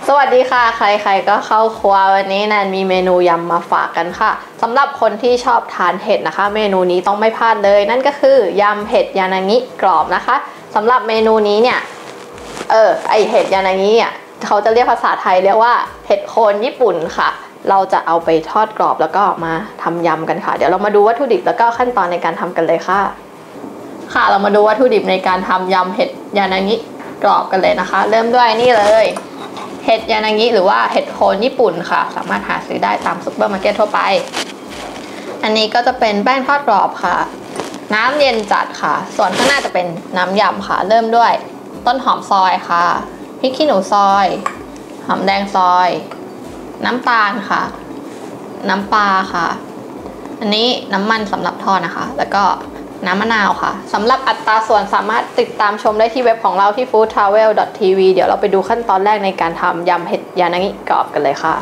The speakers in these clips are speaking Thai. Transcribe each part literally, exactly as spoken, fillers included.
สวัสดีค่ะใครๆก็เข้าครัววันนี้แนนมีเมนูยำมาฝากกันค่ะสำหรับคนที่ชอบทานเห็ดนะคะเมนูนี้ต้องไม่พลาดเลยนั่นก็คือยำเห็ดยานางิกรอบนะคะสำหรับเมนูนี้เนี่ยเออไอเห็ดยานางิเนี่ยเขาจะเรียกภาษาไทยเรียกว่าเห็ดโคนญี่ปุ่นค่ะเราจะเอาไปทอดกรอบแล้วก็มาทำยำกันค่ะเดี๋ยวเรามาดูวัตถุดิบแล้วก็ขั้นตอนในการทำกันเลยค่ะค่ะเรามาดูวัตถุดิบในการทำยำเห็ดยานางิกรอบกันเลยนะคะเริ่มด้วยนี่เลยเห็ดยานางิหรือว่าเห็ดโคนญี่ปุ่นค่ะสามารถหาซื้อได้ตามซุปเปอร์มาร์เก็ตทั่วไปอันนี้ก็จะเป็นแป้งทอดกรอบค่ะน้ำเย็นจัดค่ะส่วนข้างหน้าจะเป็นน้ำยำค่ะเริ่มด้วยต้นหอมซอยค่ะพริกขี้หนูซอยหอมแดงซอยน้ำตาลค่ะน้ำปลาค่ะอันนี้น้ำมันสำหรับทอดนะคะแล้วก็น้ำมะนาวค่ะสำหรับอัตราส่วนสามารถติดตามชมได้ที่เว็บของเราที่ ฟู้ดทราเวล ดอท ที วี เดี๋ยวเราไปดูขั้นตอนแรกในการทำยำเห็ดยานางิกรอบกันเลยค่ะ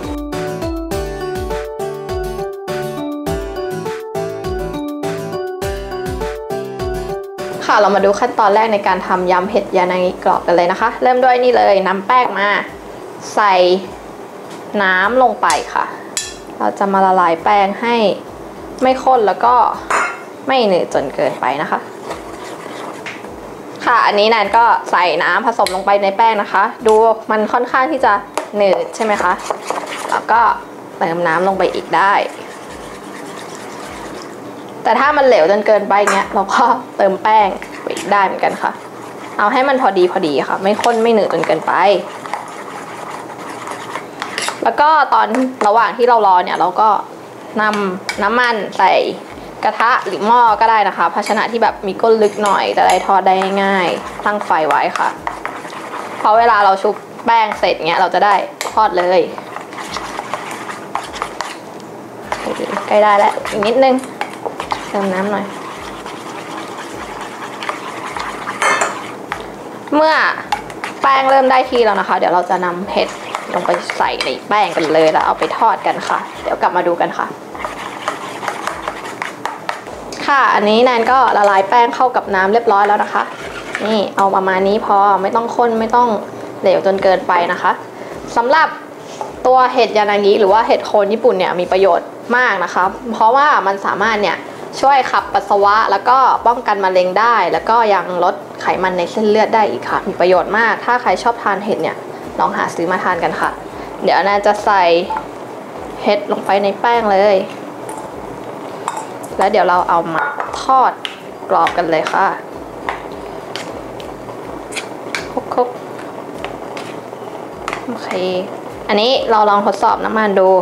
ค่ะเรามาดูขั้นตอนแรกในการทำยำเห็ดยานางิกรอบกันเลยนะคะเริ่มด้วยนี่เลยน้ำแป้งมาใส่น้ำลงไปค่ะเราจะมาละลายแป้งให้ไม่ข้นแล้วก็ไม่หนืดจนเกินไปนะคะค่ะอันนี้แนนก็ใส่น้ำผสมลงไปในแป้งนะคะดูมันค่อนข้างที่จะหนืดใช่ไหมคะแล้วก็เติมน้ำลงไปอีกได้แต่ถ้ามันเหลวจนเกินไปเงี้ยเราก็เติมแป้งไปอีกได้เหมือนกันค่ะเอาให้มันพอดีพอดีค่ะไม่ข้นไม่หนืดจนเกินไปแล้วก็ตอนระหว่างที่เรารอเนี่ยเราก็นำน้ำมันใส่กระทะหรือหม้อก็ได้นะคะภาชนะที่แบบมีก้นลึกหน่อยจะได้ทอดได้ง่ายๆตั้งไฟไว้ค่ะพอเวลาเราชุบแป้งเสร็จเงี้ยเราจะได้ทอดเลยใกล้ได้แล้วอีกนิดนึงเติมน้ำหน่อยเมื่อแป้งเริ่มได้ที่แล้วนะคะเดี๋ยวเราจะนำเห็ดลงไปใส่ในแป้งกันเลยแล้วเอาไปทอดกันค่ะเดี๋ยวกลับมาดูกันค่ะค่ะอันนี้แนนก็ละลายแป้งเข้ากับน้ำเรียบร้อยแล้วนะคะนี่เอาประมาณนี้พอไม่ต้องข้นไม่ต้องเหลวจนเกินไปนะคะสำหรับตัวเห็ดยานางิหรือว่าเห็ดโคนญี่ปุ่นเนี่ยมีประโยชน์มากนะคะเพราะว่ามันสามารถเนี่ยช่วยขับปัสสาวะแล้วก็ป้องกันมะเร็งได้แล้วก็ยังลดไขมันในเส้นเลือดได้อีกค่ะมีประโยชน์มากถ้าใครชอบทานเห็ดเนี่ยลองหาซื้อมาทานกันค่ะเดี๋ยวแนนจะใส่เห็ดลงไปในแป้งเลยแล้วเดี๋ยวเราเอามาทอดกรอบกันเลยค่ะคลุกๆโอเคอันนี้เราลองทดสอบน้ำมันดู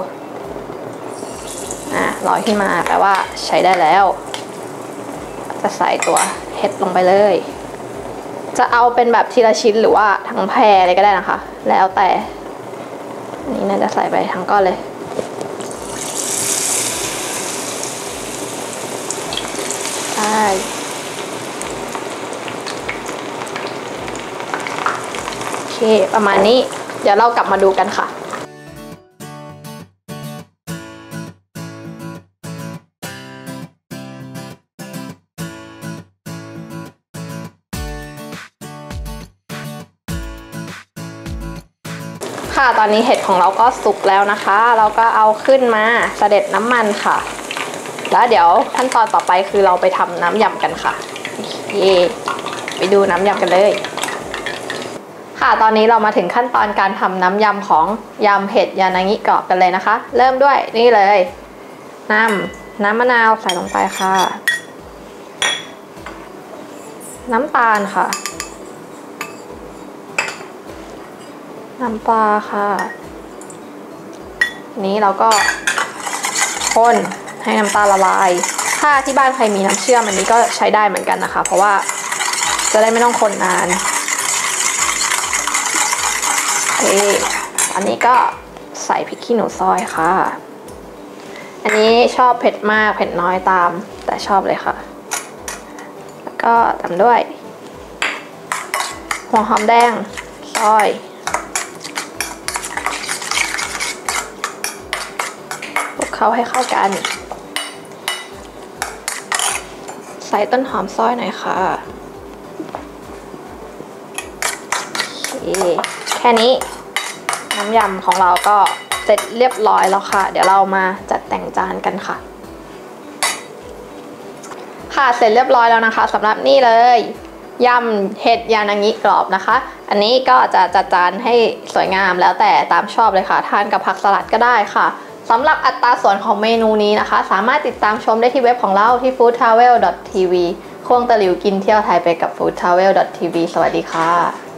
อ่ะลอยขึ้นมาแปลว่าใช้ได้แล้วจะใส่ตัวเห็ดลงไปเลยจะเอาเป็นแบบทีละชิ้นหรือว่าทั้งแพรเลยก็ได้นะคะแล้วแต่อันนี้น่าจะใส่ไปทั้งก้อนเลยใช่โอเคประมาณนี้เดี๋ยวเรากลับมาดูกันค่ะค่ะตอนนี้เห็ดของเราก็สุกแล้วนะคะเราก็เอาขึ้นมาเสด็จน้ำมันค่ะแล้วเดี๋ยวขั้นตอนต่อไปคือเราไปทำน้ำยำกันค่ะโอเคไปดูน้ำยำกันเลยค่ะตอนนี้เรามาถึงขั้นตอนการทำน้ำยำของยำเห็ดยานางิกรอบกันเลยนะคะเริ่มด้วยนี่เลยน้ำน้ำมะนาวใส่ลงไปค่ะน้ำตาลค่ะน้ำปลาค่ะนี้เราก็คนให้น้ำตาลละลายถ้าที่บ้านใครมีน้ำเชื่อมอันนี้ก็ใช้ได้เหมือนกันนะคะเพราะว่าจะได้ไม่ต้องคนนานโอเคอันนี้ก็ใส่พริกขี้หนูซอยค่ะอันนี้ชอบเผ็ดมากเผ็ดน้อยตามแต่ชอบเลยค่ะแล้วก็ตามด้วยหัวหอมแดงซอยคลุกเคล้าให้เข้ากันใส่ต้นหอมซอยหน่อยค่ะ แค่นี้น้ำยำของเราก็เสร็จเรียบร้อยแล้วค่ะเดี๋ยวเรามาจัดแต่งจานกันค่ะค่ะเสร็จเรียบร้อยแล้วนะคะสำหรับนี่เลยยำเห็ดยานางิกรอบนะคะอันนี้ก็จะจัดจานให้สวยงามแล้วแต่ตามชอบเลยค่ะทานกับผักสลัดก็ได้ค่ะสำหรับอัตราส่วนของเมนูนี้นะคะสามารถติดตามชมได้ที่เว็บของเราที่ ฟู้ดทราเวล ดอท ที วี ควงตะหลิวกินเที่ยวไทยไปกับ ฟู้ดทราเวล ดอท ที วี สวัสดีค่ะ